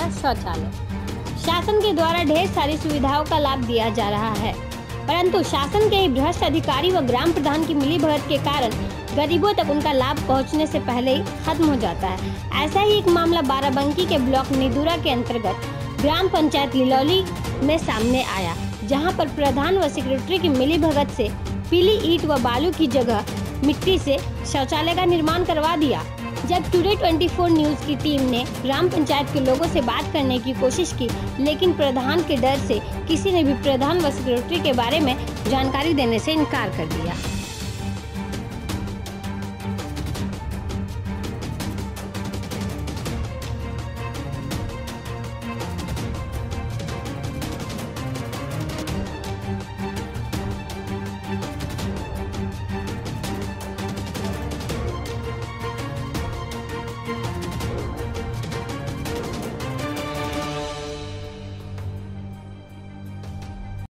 दिया शौचालय। शासन के द्वारा ढेर सारी सुविधाओं का लाभ दिया जा रहा है, परंतु शासन के ही भ्रष्ट अधिकारी व ग्राम प्रधान की मिलीभगत के कारण गरीबों तक उनका लाभ पहुंचने से पहले ही खत्म हो जाता है। ऐसा ही एक मामला बाराबंकी के ब्लॉक निदूरा के अंतर्गत ग्राम पंचायत लिलौली में सामने आया, जहां पर प्रधान व सेक्रेटरी की मिलीभगत से पीली ईंट व बालू की जगह मिट्टी से शौचालय का निर्माण करवा दिया। जब टुडे 24 न्यूज की टीम ने ग्राम पंचायत के लोगों से बात करने की कोशिश की, लेकिन प्रधान के डर से किसी ने भी प्रधान व सेक्रेटरी के बारे में जानकारी देने से इनकार कर दिया।